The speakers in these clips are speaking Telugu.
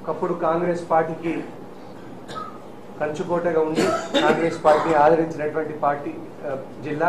ఒకప్పుడు కాంగ్రెస్ పార్టీకి కంచుకోటగా ఉండి కాంగ్రెస్ పార్టీ ఆదరించినటువంటి పార్టీ జిల్లా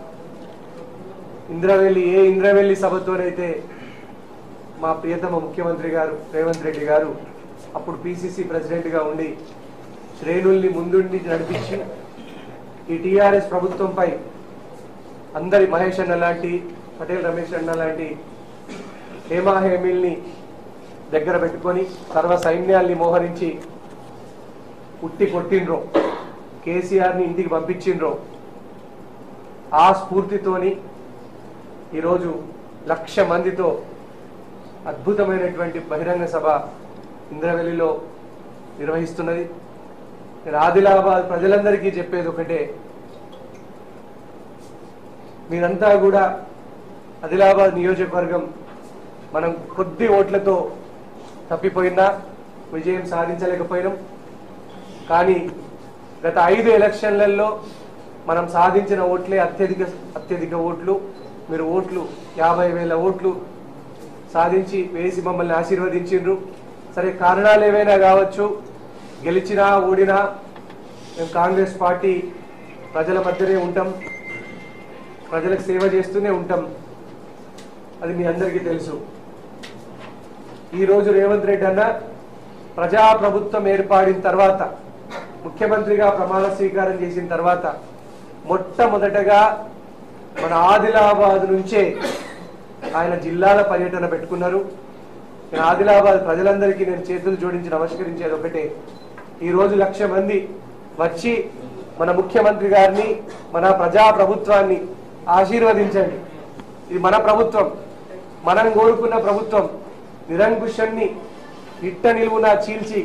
ఇంద్రవెల్లి సభతోనైతే మా ప్రియతమ ముఖ్యమంత్రి గారు రేవంత్ రెడ్డి గారు అప్పుడు పిసిసి ప్రెసిడెంట్ గా ఉండి శ్రేణుల్ని ముందుండి నడిపించి ఈ టిఆర్ఎస్ ప్రభుత్వంపై అందరి మహేష్ అన్న లాంటి పటేల్ రమేష్ అన్న లాంటి హేమాహేమిల్ని దగ్గర పెట్టుకొని సర్వ సైన్యాల్ని మోహరించి ఉట్టి కొట్టిండ్రో కేసీఆర్ని ఇంటికి పంపించిండ్రో ఆ స్ఫూర్తితోని ఈరోజు 1,00,000 మందితో అద్భుతమైనటువంటి బహిరంగ సభ ఇంద్రవెల్లిలో నిర్వహిస్తున్నది. నేను ఆదిలాబాద్ ప్రజలందరికీ చెప్పేది ఒకటే, మీరంతా కూడా ఆదిలాబాద్ నియోజకవర్గం మనం కొద్ది ఓట్లతో తప్పిపోయినా విజయం సాధించలేకపోయినాం. కానీ గత 5 ఎలక్షన్లలో మనం సాధించిన ఓట్లే అత్యధిక ఓట్లు. మీరు ఓట్లు 50,000 ఓట్లు సాధించి వేసి మమ్మల్ని ఆశీర్వదించిండ్రు. సరే, కారణాలు ఏవైనా కావచ్చు, గెలిచినా ఓడినా మేము కాంగ్రెస్ పార్టీ ప్రజల మధ్యనే ఉంటాం, ప్రజలకు సేవ చేస్తూనే ఉంటాం. అది మీ అందరికీ తెలుసు. ఈరోజు రేవంత్ రెడ్డి అన్న ప్రజాప్రభుత్వం ఏర్పడిన తర్వాత, ముఖ్యమంత్రిగా ప్రమాణ స్వీకారం చేసిన తర్వాత మొట్టమొదటగా మన ఆదిలాబాద్ నుంచే ఆయన జిల్లాల పర్యటన పెట్టుకున్నారు. నేను ఆదిలాబాద్ ప్రజలందరికీ నేను చేతులు జోడించి నమస్కరించేది ఒకటే, ఈరోజు 1,00,000 మంది వచ్చి మన ముఖ్యమంత్రి గారిని, మన ప్రజాప్రభుత్వాన్ని ఆశీర్వదించండి. ఇది మన ప్రభుత్వం, మనం కోరుకున్న ప్రభుత్వం. నిరంకుశాన్ని నిట్ట నిలువున చీల్చి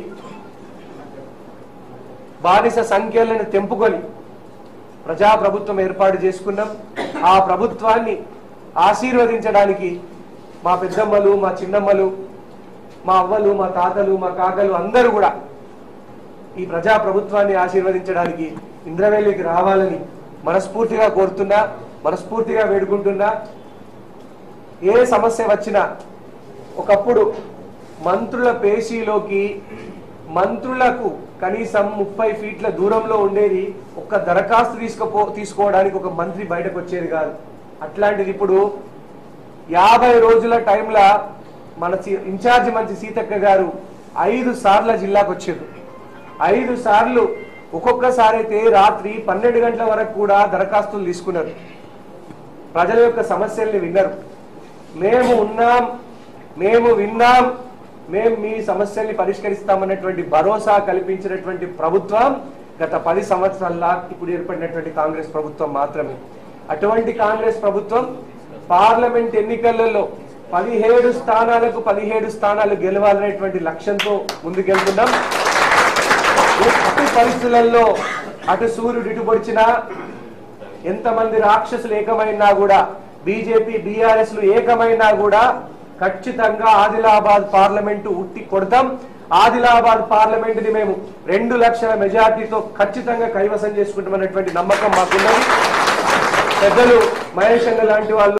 బానిస సంఖ్యలను తెంపుకొని ప్రజాప్రభుత్వం ఏర్పాటు చేసుకున్నాం. ఆ ప్రభుత్వాన్ని ఆశీర్వదించడానికి మా పెద్దమ్మలు, మా చిన్నమ్మలు, మా అవ్వలు, మా తాతలు, మా కాకలు అందరూ కూడా ఈ ప్రజాప్రభుత్వాన్ని ఆశీర్వదించడానికి ఇంద్రవెల్లికి రావాలని మనస్ఫూర్తిగా కోరుతున్నా, మనస్ఫూర్తిగా వేడుకుంటున్నా. ఏ సమస్య వచ్చినా, ఒకప్పుడు మంత్రుల పేషీలోకి మంత్రులకు కనీసం 30 ఫీట్ల దూరంలో ఉండేది, ఒక్క దరఖాస్తు తీసుకోవడానికి ఒక మంత్రి బయటకు వచ్చేది కాదు. అట్లాంటిది ఇప్పుడు 50 రోజుల టైంలో మన ఇన్ఛార్జి మంత్రి సీతక్క గారు 5 సార్లు జిల్లాకు వచ్చారు. 5 సార్లు ఒక్కొక్కసారి అయితే రాత్రి 12 గంటల వరకు కూడా దరఖాస్తులు తీసుకున్నారు. ప్రజల యొక్క సమస్యల్ని విన్నారు. మేము ఉన్నాం, మేము విన్నాం, మేము మీ సమస్యల్ని పరిష్కరిస్తామన్నటువంటి భరోసా కల్పించినటువంటి ప్రభుత్వం గత 10 సంవత్సరాల్లో ఇప్పుడు ఏర్పడినటువంటి కాంగ్రెస్ ప్రభుత్వం మాత్రమే. అటువంటి కాంగ్రెస్ ప్రభుత్వం పార్లమెంట్ ఎన్నికలలో 17 స్థానాలకు 17 స్థానాలు గెలవాలనేటువంటి లక్ష్యంతో ముందుకెళ్తున్నాం. అటు పరిస్థితులలో అటు సూర్యుడు ఇటు పొడిచినా, ఎంతమంది రాక్షసులు ఏకమైనా కూడా, బీజేపీ బీఆర్ఎస్ లు ఏకమైనా కూడా ఖచ్చితంగా ఆదిలాబాద్ పార్లమెంటు ఉట్టి కొడతాం. ఆదిలాబాద్ పార్లమెంట్ ని మేము 2 లక్షల మెజార్టీతో ఖచ్చితంగా కైవసం చేసుకుంటామన్నటువంటి నమ్మకం మాకున్నది. పెద్దలు మహేష్ అన్న లాంటి వాళ్ళు